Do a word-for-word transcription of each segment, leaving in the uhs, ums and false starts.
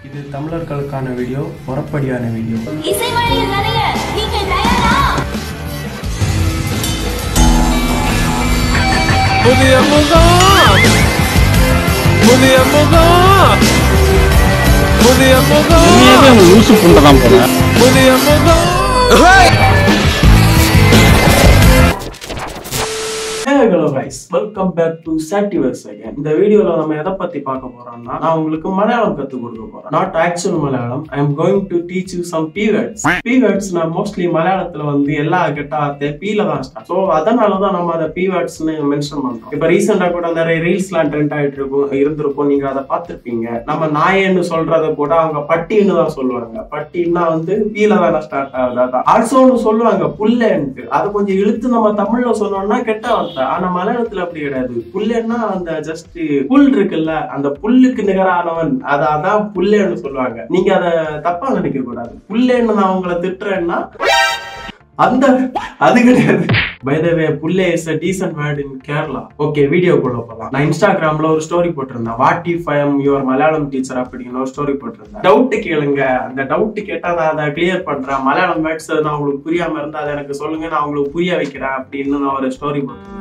இது தமிழர்களுக்கான video, பொறப்படியான video. இசைமழையில் நனைய நீங்கள் தயாரா? புதிய முகம், புதிய முகம், புதிய முகம், லூசு புண்டதான் போல. புதிய முகம். Hello guys, welcome back to Sativerse again. இந்த வீடியோல நம்ம எதை பத்தி பார்க்க போறோம்னா, நான் உங்களுக்கு மலையாளம் கத்து கொடுக்க போறேன். Not actual Malayalam. I am going to teach you some P words. P words நான் mostly மலையாளத்துல வந்து எல்லா கெட்ட வார்த்தை P ல தான் ஸ்டார்ட். சோ அதனால தான் நம்ம அத P words னு மென்ஷன் பண்றோம். இப்போ ரீசன்ட்டா கூட நிறைய ரீல்ஸ்லாம் ட்ரெண்ட் ஆயிட்டு இருக்கும் இருந்திருக்கும், நீங்க அதை பார்த்திருப்பீங்க. நம்ம நாயன்னு சொல்றத கூட அவங்க பட்டின்னு தான் சொல்லுவாங்க. பட்டின்னா வந்து P ல தான் ஸ்டார்ட் ஆகுது. அதான் ஆல்சோன்னு சொல்லுவாங்க புல்லன்ட்டு. அது கொஞ்சம் இழுத்து நம்ம தமிழ்ல சொன்னோம்னா கெட்ட வார்த்தை. ஆனா மலையாளத்துல அப்படி கிடையாது. புல்லுன்னா அந்த ஜஸ்ட் புல் இருக்குல்ல, அந்த புல்லுக்கு நிகரானவன், அத அதான் புல்லுன்னு சொல்லுவாங்க. நீங்க அத தப்பா நினைக்க கூடாது. புல்லுன்னு நான் உங்களை திட்டுறேன்னா அந்த அது கிடையாது. By the way, புல்லே is a decent word in Kerala. Okay, வீடியோக்குள்ள போலாம். நான் இன்ஸ்டாகிராம்ல ஒரு ஸ்டோரி போட்டிருந்தேன். What if I am your Malayalam teacher அப்படின்னு ஒரு ஸ்டோரி போட்டிருந்தேன். டவுட் கேளுங்க, அந்த டவுட் கேட்டா நான் அதை கிளியர் பண்றேன். மலையாளம் வேர்ட்ஸ் நான் உங்களுக்கு புரியாம இருந்தா அதை எனக்கு சொல்லுங்க, நான் உங்களுக்கு புரிய வைக்கிறேன் அப்படின்னு நான் ஒரு ஸ்டோரி போட்டிருந்தேன்.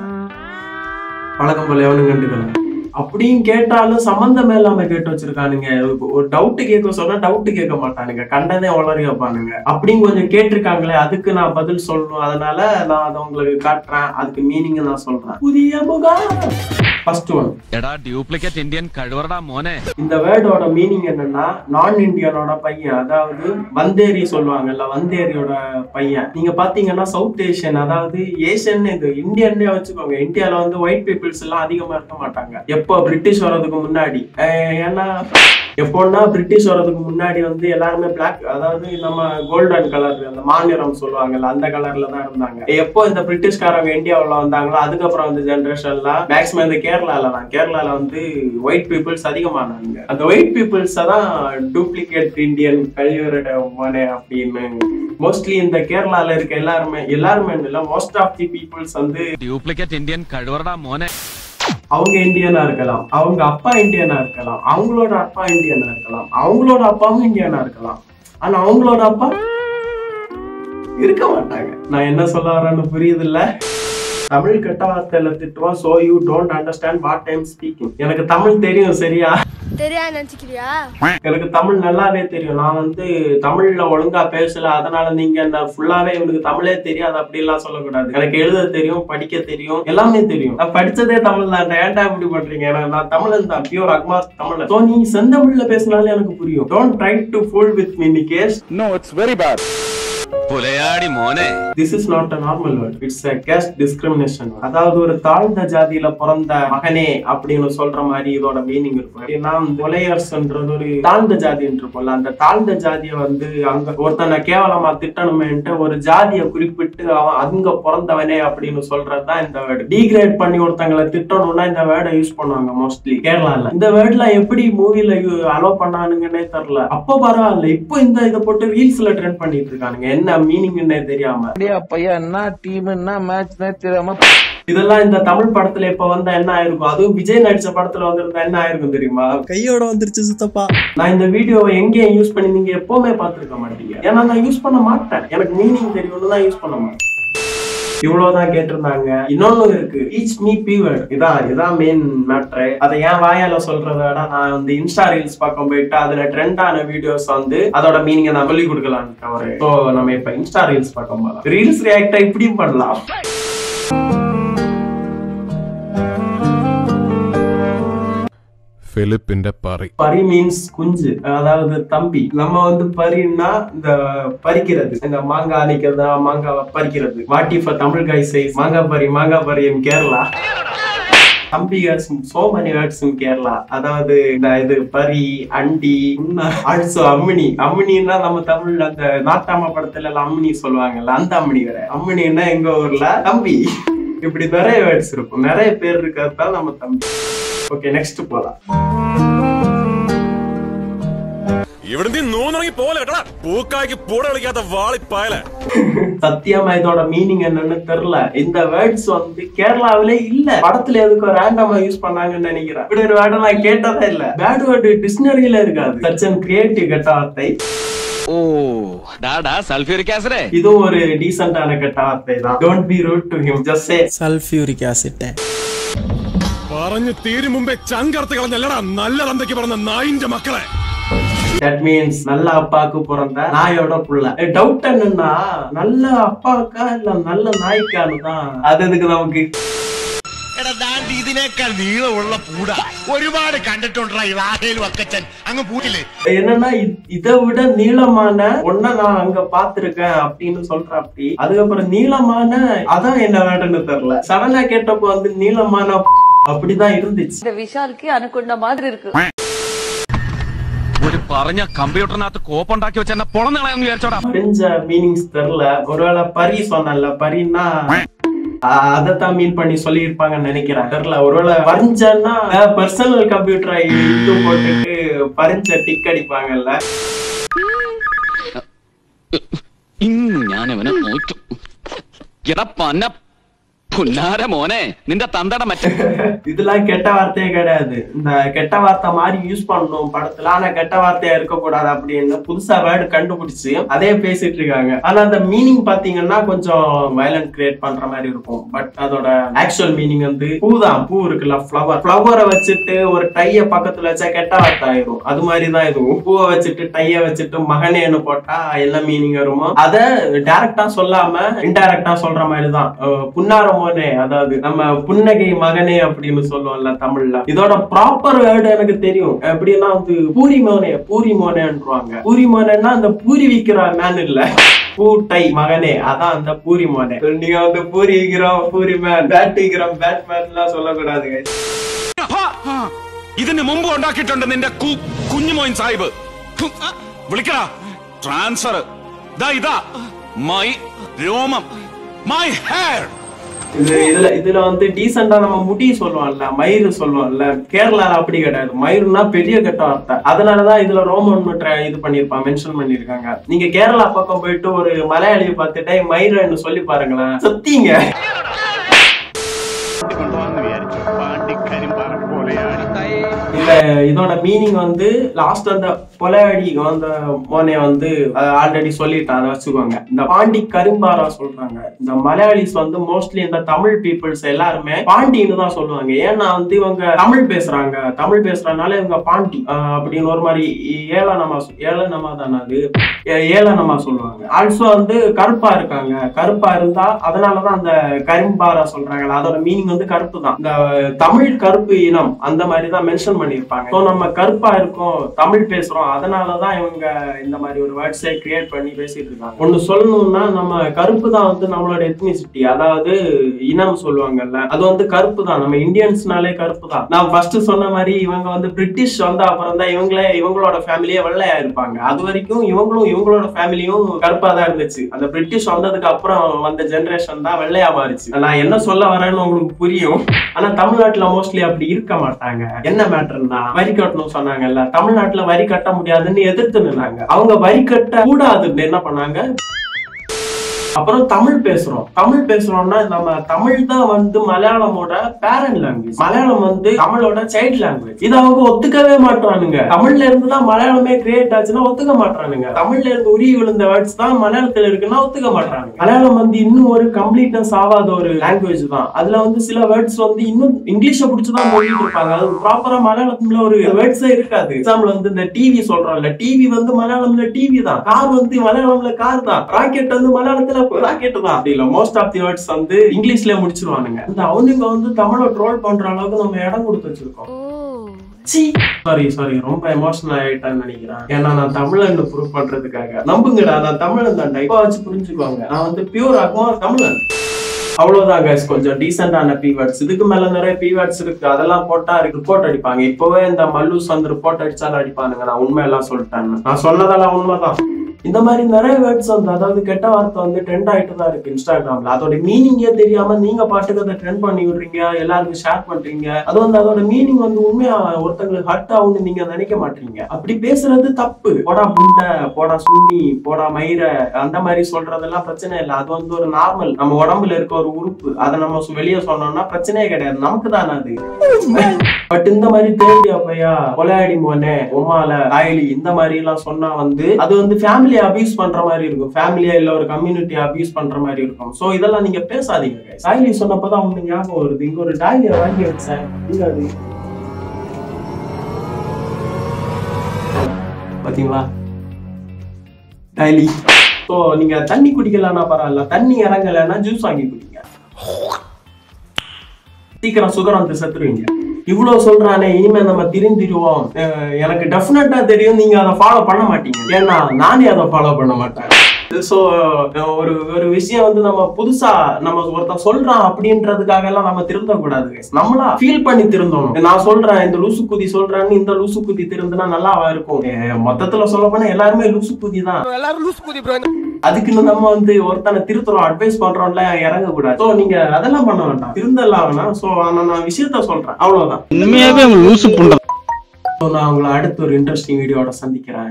பழக்கம் போல எவனு கண்டுக்கலாம் அப்படின்னு கேட்டாலும் சம்பந்தமே இல்லாம கேட்டு வச்சிருக்கானுங்க. ஒரு டவுட் கேட்க சொன்னா டவுட் கேட்க மாட்டானுங்க, கண்டதே உளறி வைப்பானுங்க. அப்படின்னு கொஞ்சம் கேட்டிருக்காங்களே, அதுக்கு நான் பதில் சொல்லணும். அதனால நான் அதை உங்களுக்கு காட்டுறேன். அதுக்கு மீனிங் நான் சொல்றேன். புதிய முகம். ஃபர்ஸ்ட் ஒன், எடா டூப்ளிகேட் இந்தியன் கழுவறடா மோனே. இந்த வேர்டோட மீனிங் என்னன்னா, நான் இந்தியனோட பையன், அதாவது வந்தேரி சொல்லுவாங்கல்ல, வந்தேரியோட பையன். நீங்க பாத்தீங்கன்னா சவுத் ஏஷியன், அதாவது ஏஷியன், இது இந்தியன்னே வச்சுக்கோங்க. இந்தியால வந்து ஒயிட் பீப்புள்ஸ் எல்லாம் அதிகமா இருக்க மாட்டாங்க. எப்போ பிரிட்டிஷ் வர்றதுக்கு முன்னாடி, ஏன்னா எப்போன்னா பிரிட்டிஷ் வர்றதுக்கு முன்னாடி வந்து எல்லாருமே பிளாக், அதாவது நம்ம கோல்டன் கலர், அந்த மாநிறம் சொல்லுவாங்கல்ல, அந்த கலர்ல தான் இருந்தாங்க. எப்போ இந்த பிரிட்டிஷ்காரங்க இந்தியாவுல வந்தாங்களோ அதுக்கப்புறம் வந்து ஜென்ரேஷன்ல மேக்ஸிமம் இந்த கேரளால தான் கேரளால வந்து ஒயிட் பீப்புள்ஸ் அதிகமானாங்க. அந்த ஒயிட் பீப்புள்ஸ் தான் டூப்ளிகேட் இந்தியன் கழிவரட மோனே அப்படின்னு. மோஸ்ட்லி இந்த கேரளால இருக்க எல்லாருமே எல்லாருமே இல்ல, மோஸ்ட் ஆஃப் தி பீப்புள்ஸ் வந்து டூப்ளிகேட் இந்தியன் கழுவறடா மோனே. அவங்க இந்தியனா இருக்கலாம், அவங்க அப்பா இந்தியனா இருக்கலாம், அவங்களோட அப்பா இந்தியனா இருக்கலாம், அவங்களோட அப்பாவும் இந்தியனா இருக்கலாம். ஆனா அவங்களோட அப்பா இருக்க மாட்டாங்க. நான் என்ன சொல்ல வரேன்னு புரியுது இல்ல? தமிழ் கெட்ட வார்த்தையில திட்டுவான். So you don't understand what I am speaking. எனக்கு தமிழ் தெரியும், சரியா? தெரியாது நினைச்சுக்கிறியா? எனக்கு தமிழ் நல்லாவே தெரியும். நான் வந்து தமிழ்ல ஒழுங்கா பேசல, அதனால நீங்க என்ன ஃபுல்லாவே எனக்கு தமிழே தெரியாது அப்படி எல்லாம் சொல்லக்கூடாது. எனக்கு எழுத தெரியும், படிக்க தெரியும், எல்லாமே தெரியும். நான் படிச்சதே தமிழ் தான். ஏன்டா இப்படி பண்றீங்க? நான் தமிழன் தான், பியூர் அக்மாஸ் தமிழ். சோ நீ செந்தமிழ்ல பேசினாலே எனக்கு புரியும். Don't try to fool with me Nikesh. No, it's very bad. புலையாடி மோனே. This is not a normal word. It's a caste discrimination. அதாவது ஒரு தாழ்ந்த ஜாதியில பிறந்த மகனே அப்படின்னு சொல்ற மாதிரி இதோட மீனிங் இருக்கும். நான் புலையர்ஸ்ன்றது ஒரு தாழ்ந்த ஜாதின்னு இருக்கும்ல, அந்த தாழ்ந்த ஜாதியை வந்து அங்க ஒருத்தனை கேவலமா திட்டணுமேன்ட்டு ஒரு ஜாதியை குறிப்பிட்டு அவன் அங்க பிறந்தவனே அப்படின்னு சொல்றதுதான் இந்த வேர்டு. டீக்ரேட் பண்ணி ஒருத்தங்களை திட்டணும்னா இந்த வேர்டை யூஸ் பண்ணுவாங்க மோஸ்ட்லி கேரளால. இந்த வேர்ட்ல எப்படி மூவில அலோ பண்ணானுங்கன்னே தெரியல. அப்போ பரவாயில்ல, இப்போ இந்த இதை போட்டு ரீல்ஸ்ல ட்ரெண்ட் பண்ணிட்டு இருக்கானுங்க. என்ன மீனிங்னே தெரியாம, இதெல்லாம் இந்த தமிழ் படத்துல இப்ப வந்தா என்ன ஆயிருக்கும்? அதுவும் விஜய் நடிச்ச படத்துல வந்திருந்தா என்ன ஆயிருக்கும் தெரியுமா? கையோட வந்துருச்சு சித்தப்பா. நான் இந்த வீடியோவை எங்கேயும் யூஸ் பண்ணி நீங்க எப்பவுமே பாத்துருக்க மாட்டீங்க. ஏன்னா நான் யூஸ் பண்ண மாட்டேன். எனக்கு மீனிங் தெரியும்னு தான் யூஸ் பண்ண மாட்டேன். இவ்வளவுதான் கேட்டிருந்தாங்க. இன்னொன்னு இருக்கு, டீச் மீ பி வேர்ட். இதான் இதான் மெயின் மேட்டர். அதை ஏன் வாயால சொல்றத விட நான் வந்து இன்ஸ்டா ரீல்ஸ் பக்கம் போயிட்டு அதுல ட்ரெண்டான வீடியோஸ் வந்து அதோட மீனிங்கை நான் சொல்லி கொடுக்கலான்னு தவிர. ஸோ நம்ம இப்ப இன்ஸ்டா ரீல்ஸ் பக்கம் போகலாம். ரீல்ஸ் ரியாக்டா இப்படியும் பண்ணலாம். பரி பரி மீன்ஸ் குஞ்சு, அதாவது தம்பி. நம்ம வந்து பரின்னா இந்த பறிக்கிறது, இந்த மாங்காய் அணிக்கிறதா, மாங்காய் பறிக்கிறது. What if Tamil guy says மாங்காய் பரி மாங்காய் பரி in கேரளா. தம்பி words, so many words in Kerala. அதாவது இந்த இது பரி, அண்டி, ஆல்சோ அம்மினி. அம்மினின்னா நம்ம தமிழ்ல அந்த நாட்டாம படத்துல எல்லாம் அம்மினி சொல்லுவாங்கல்ல, அந்த அம்மினி வேற. அம்மினின்னா எங்க ஊர்ல தம்பி. இப்படி நிறைய வேர்ட்ஸ் இருக்கும், நிறைய பேர் இருக்கிறது நம்ம தம்பி. ஓகே, நெக்ஸ்ட் போலாம். சத்தியமா இதோட மீனிங் என்னன்னு தெரியல. இந்த வேர்ட்ஸ் வந்து கேரளாவிலே இல்ல, படத்துல எதுக்கு ரேண்டமா யூஸ் பண்ணாங்கன்னு நினைக்கிறேன். இப்படி ஒரு வேர்டை நான் கேட்டதே இல்ல. பேட் வேர்டு டிக்ஷனரியில இருக்காது. சச் அண்ட் கிரியேட்டிவ் கெட்ட வார்த்தை. Oh Tata sulphuric acid. இது ஒரு டீசென்ட்டான கெட்ட வார்த்தை தான். Don't be rude to him, just say sulphuric acid. പറഞ്ഞു തീരും മുമ്പേ ചങ്കർത്ത് കളഞ്ഞല്ലടാ നല്ല തന്തയ്ക്ക് പറഞ്ഞ നായിന്റെ മക്കളെ. That means நல்ல அப்பாக்கு பிறந்த நாயோட புள்ள. டவுட் என்னன்னா நல்ல அப்பாக்கா இல்ல நல்ல நாய்க்கான்னு தான். அது எதுக்கு நமக்கு ഇതിനേക്കാൾ നീളമുള്ള പൂട ഒരുപാട് കണ്ടിട്ടുണ്ടാ വക്കച്ചൻ അങ്ങ് പൂട്ടില്ലേ. என்னன்னா இதை விட நீளமான ஒன்ன நான் அங்க பாத்திருக்கேன் அப்படின்னு சொல்ற. அப்படி அதுக்கப்புறம் நீளமான அதான் என்ன வேண்டுன்னு தெரியல. சடனா கேட்டப்போ வந்து நீளமான அப்படிதான் இருந்துச்சு. இந்த விஷாலுக்கு அனுக்குண்ட மாதிரி இருக்கு. ഒരു പറഞ്ഞ കമ്പ്യൂട്ടറിനകത്ത് കോപ്പുണ്ടാക്കി വെച്ച എന്നെ പൊളന്നളയാന്ന് വിചാരിച്ചോടാ. தெரிஞ்ச மீனிங்ஸ் தெரியல. ஒருவேளை பரி சொன்னல, பரின்னா அதத்தான் மீன் பண்ணி சொல்லி இருப்பாங்கன்னு நினைக்கிறேன். தெரியல. ஒருவேளை பரிஞ்சன்னா பர்சனல் கம்ப்யூட்டரை இது போட்டுட்டு பரிஞ்ச டிக் அடிப்பாங்கல்ல. ഞാനവനെ നോക്കും. എടാ പന്ന புன்னார மோனே நின்ற தந்தட மச்ச. இதெல்லாம் கெட்ட வார்த்தையே கிடையாது. இந்த கெட்ட வார்த்தை மாதிரி யூஸ் பண்ணணும் படத்துல, ஆனா கெட்ட வார்த்தையா இருக்கக்கூடாது அப்படின்னு புதுசா வேர்டு கண்டுபிடிச்சு அதே பேசிட்டு இருக்காங்க. ஆனா அந்த மீனிங் பாத்தீங்கன்னா கொஞ்சம் வயலன்ட் கிரியேட் பண்ற மாதிரி இருக்கும். பட் அதோட ஆக்சுவல் மீனிங் வந்து பூ தான். பூ இருக்குல்ல, ஃபிளவர். ஃபிளவரை வச்சுட்டு ஒரு டைய பக்கத்துல வச்சா கெட்ட வார்த்தை ஆயிரும். அது மாதிரிதான் இதுவும். பூவை வச்சுட்டு டைய வச்சுட்டு மகனேன்னு போட்டா என்ன மீனிங் வருமோ அதை டைரக்டா சொல்லாம இன்டைரக்டா சொல்ற மாதிரிதான். புன்னார மோனே, அதாவது நம்ம புன்னகை மகனே அப்படின்னு சொல்லுவோம்ல தமிழ்ல. இதோட ப்ராப்பர் வேர்டு எனக்கு தெரியும். எப்படின்னா வந்து பூரி மோனே, பூரி மோனேன்றாங்க. பூரி மோனேன்னா அந்த பூரி விக்கிற மேன் இல்ல, பூட்டை மகனே, அதான் அந்த பூரி மோனே. நீங்க வந்து பூரி விக்கிறோம் பூரி மேன், பேட் விக்கிறோம் பேட் மேன் எல்லாம் சொல்லக்கூடாதுங்க. ഇതിന് മുമ്പ് ഉണ്ടാക്കിയിട്ടുണ്ട് നിന്റെ കുഞ്ഞുമോൻ സാഹിബ്. വിളിക്കടാ ട്രാൻസ്ഫർ. ഇതാ മൈ രോമം, മൈ ഹെയർ. இதுல இதுல வந்து டீசெண்டா நம்ம முடி சொல்லுவோம்ல, மயிறு சொல்லுவோம்ல. கேரளால அப்படி கிடையாது. மயிறுனா பெரிய கெட்ட வார்த்தை. அதனாலதான் இதுல ரோமன் இது பண்ணிருப்பாங்க, மென்ஷன் பண்ணிருக்காங்க. நீங்க கேரளா பக்கம் போயிட்டு ஒரு மலையாளியை பார்த்துட்டே மயிறுன்னு சொல்லி பாருங்களேன், சத்திங்க. இல்ல இதோட மீனிங் வந்து லாஸ்ட் அந்த பொலையடி அந்த மோனே வந்து ஆல்ரெடி சொல்லிட்டான், அதை வச்சுக்கோங்க. இந்த பாண்டி கரும்பாரா சொல்றாங்க. இந்த மலையாளிஸ் வந்து மோஸ்ட்லி இந்த தமிழ் பீப்புள்ஸ் எல்லாருமே பாண்டின்னு தான் சொல்லுவாங்க. ஏன்னா வந்து இவங்க தமிழ் பேசுறாங்க, தமிழ் பேசுறதுனால இவங்க பாண்டி அப்படின்னு ஒரு மாதிரி ஏளனமா ஏளனமா தானே அது ஏளனமா சொல்லுவாங்க. ஆல்சோ வந்து கருப்பா இருக்காங்க, கருப்பா இருந்தா அதனாலதான் அந்த கரும்பாரா சொல்றாங்க. அதோட மீனிங் வந்து கருப்பு தான். இந்த தமிழ் கருப்பு இனம் அந்த மாதிரி தான் மென்ஷன் பண்ணிருப்பாங்க. சோ நம்ம கருப்பா இருக்கோம், தமிழ் பேசுறோம், அதனாலதான் இவங்க இந்த மாதிரி ஒரு வேர்ட்ஸை கிரியேட் பண்ணி பேசிட்டு இருக்காங்க. ஒண்ணு சொல்லணும்னா நம்ம கருப்பு தான் வந்து நம்மளோட எத்னிசிட்டி, அதாவது இனம் சொல்லுவாங்கல்ல, அது வந்து கருப்பு தான். நம்ம இந்தியன்ஸ்னாலே கருப்பு தான். நான் ஃபர்ஸ்ட் சொன்ன மாதிரி இவங்க வந்து பிரிட்டிஷ் வந்த அப்புறம் தான் இவங்களே இவங்களோட ஃபேமிலியே வெள்ளையா இருப்பாங்க. அது வரைக்கும் இவங்களும் இவங்களோட ஃபேமிலியும் கருப்பா தான் இருந்துச்சு. அந்த பிரிட்டிஷ் வந்ததுக்கு அப்புறம் வந்த ஜெனரேஷன் தான் வெள்ளையா மாறிச்சு. நான் என்ன சொல்ல வரேன்னு உங்களுக்கு புரியும். ஆனா தமிழ்நாட்டுல மோஸ்ட்லி அப்படி இருக்க மாட்டாங்க. என்ன மேட்டர்னா வரி கட்டணும் சொன்னாங்கல்ல, தமிழ்நாட்டுல வரி கட்ட முடியாதுன்னு எதிர்த்து நின்னாங்க. அவங்க வரி கட்ட கூடாதுன்னு என்ன பண்ணாங்க, அப்புறம் தமிழ் பேசுறோம். தமிழ் பேசுறோம்னா நம்ம தமிழ் தான் வந்து மலையாளமோட பேரண்ட் லாங்குவேஜ். மலையாளம் வந்து தமிழோட சைல்ட் லாங்குவேஜ். இது அவங்க ஒத்துக்கவே மாட்டானுங்க. தமிழ்ல இருந்து தான் மலையாளமே கிரியேட் ஆச்சுன்னா ஒத்துக்க மாட்டானுங்க. தமிழ்ல இருந்து உரி விழுந்த வேர்ட்ஸ் தான் மலையாளத்துல இருக்குன்னா ஒத்துக்க மாட்டாங்க. மலையாளம் வந்து இன்னும் ஒரு கம்ப்ளீட்னஸ் ஆகாத ஒரு லாங்குவேஜ் தான். அதுல வந்து சில வேர்ட்ஸ் வந்து இன்னும் இங்கிலீஷ புடிச்சுதான் போயிட்டு இருப்பாங்க. அது ப்ராப்பரா மலையாளத்துல ஒரு வேர்ட்ஸே இருக்காது. எக்ஸாம்பிள் வந்து இந்த டிவி சொல்றோம்ல, டிவி வந்து மலையாளம்ல டிவி தான். கார் வந்து மலையாளம்ல கார் தான். ராக்கெட் வந்து மலையாளத்துல ராக்கெட் தான். அப்படி இல்ல, மோஸ்ட் ஆஃப் தி வேர்ட்ஸ் வந்து இங்கிலீஷ்ல முடிச்சிருவானுங்க. இந்த அவனுங்க வந்து தமிழை ட்ரோல் பண்ற அளவுக்கு நம்ம இடம் கொடுத்து வச்சிருக்கோம். சாரி சாரி ரொம்ப எமோஷனல் ஆயிட்டான்னு நினைக்கிறேன். ஏன்னா நான் தமிழன் ப்ரூவ் பண்றதுக்காக. நம்புங்கடா, நான் தமிழன் தான். இப்ப வச்சு புரிஞ்சுக்குவாங்க, நான் வந்து பியூர் ஆகுமா தமிழன். அவ்வளவுதான் கைஸ், கொஞ்சம் டீசென்டான பீவேர்ட்ஸ். இதுக்கு மேல நிறைய பீவேர்ட்ஸ் இருக்கு, அதெல்லாம் போட்டா ரிப்போர்ட் அடிப்பாங்க. இப்பவே இந்த மல்லூஸ் வந்து ரிப்போர்ட் அடிச்சாலும் அடிப்பானுங்க. நான் உண்மையெல்லாம் சொல்லிட்டேன். நான் சொன்னதெல்லாம் உண்மைதான். இந்த மாதிரி நிறைய வேர்ட்ஸ் வந்து அதாவது கெட்ட வார்த்தை வந்து ட்ரெண்ட் ஆயிட்டு தான் இருக்கு இன்ஸ்டாகிராம்ல. அதோட மீனிங்கே தெரியாம நீங்க பாட்டுக்கு அதை ட்ரெண்ட் பண்ணி விடுறீங்க, எல்லாருக்கும் ஷேர் பண்றீங்க. அது வந்து அதோட மீனிங் வந்து உண்மையா ஒருத்தங்களுக்கு ஹர்ட் ஆகும்னு நீங்க நினைக்க மாட்டீங்க. அப்படி பேசுறது தப்பு. போடா புண்டை, போடா சுண்ணி, போடா மயிரை, அந்த மாதிரி சொல்றதெல்லாம் பிரச்சனை இல்லை. அது வந்து ஒரு நார்மல், நம்ம உடம்புல இருக்க ஒரு உறுப்பு. அதை நம்ம வெளியே சொன்னோம்னா பிரச்சனையே கிடையாது, நமக்கு தானே அது. பட் இந்த மாதிரி தேடி அப்பையா, கொலையாடி மோனே, உமால, காயலி, இந்த மாதிரி எல்லாம் சொன்னா வந்து அது வந்து ஃபேமிலியை அபியூஸ் பண்ற மாதிரி இருக்கும். ஃபேமிலியா இல்ல ஒரு கம்யூனிட்டியை அபியூஸ் பண்ற மாதிரி இருக்கும். சோ இதெல்லாம் நீங்க பேசாதீங்க. காயலி சொன்னப்பதான் உங்களுக்கு ஞாபகம் வருது, இங்க ஒரு டாலியை வாங்கி வச்சேன். அது பாத்தீங்களா டாலி. சோ நீங்க தண்ணி குடிக்கலன்னா பரவாயில்ல, தண்ணி இறங்கலைன்னா ஜூஸ் வாங்கி குடிங்க, சீக்கிரம் சுகர் வந்து செத்துருவீங்க. இவ்வளவு சொல்றானே, இனிமே நம்ம திருந்திடுவோம். எனக்கு டெஃபினட்டா தெரியும் நீங்க அதை ஃபாலோ பண்ண மாட்டீங்க, ஏன்னா நானே அதை ஃபாலோ பண்ண மாட்டேன். சோ ஒரு ஒரு விஷயம் வந்து நம்ம புதுசா நம்ம ஒருத்தன் சொல்றான் அப்படின்றதுக்காக எல்லாம் நம்ம திருந்த கூடாது. நம்மளா ஃபீல் பண்ணி திருந்தணும். நான் சொல்றேன் இந்த லூசு குதி சொல்றேன்னு இந்த லூசு குதி திருந்தினா நல்லாவா இருக்கும்? மொத்தத்துல சொல்ல போனா எல்லாருமே லூசு குதி தான். அதுக்குன்னு நம்ம வந்து ஒருத்தனை திருத்துறோம், அட்வைஸ் பண்றோம்ல, இறங்க கூடாது. சோ நீங்க அதெல்லாம் பண்ண வேண்டாம், திருந்தலாம் வேணாம். சோ நான் விஷயத்த சொல்றேன், அவ்வளவுதான். நான் உங்களை அடுத்த ஒரு இன்ட்ரெஸ்டிங் வீடியோட சந்திக்கிறேன்.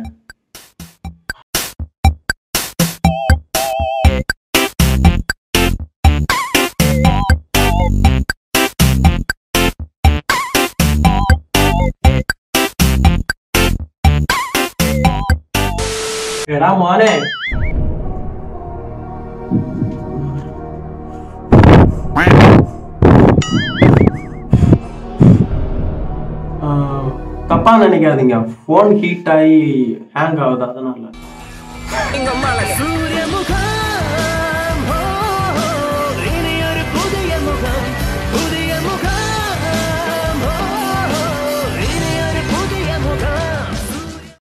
எடா மானே, தப்பா நினைக்காதீங்க, போன் ஹீட் ஆகி ஹேங் ஆகுது, அதனால.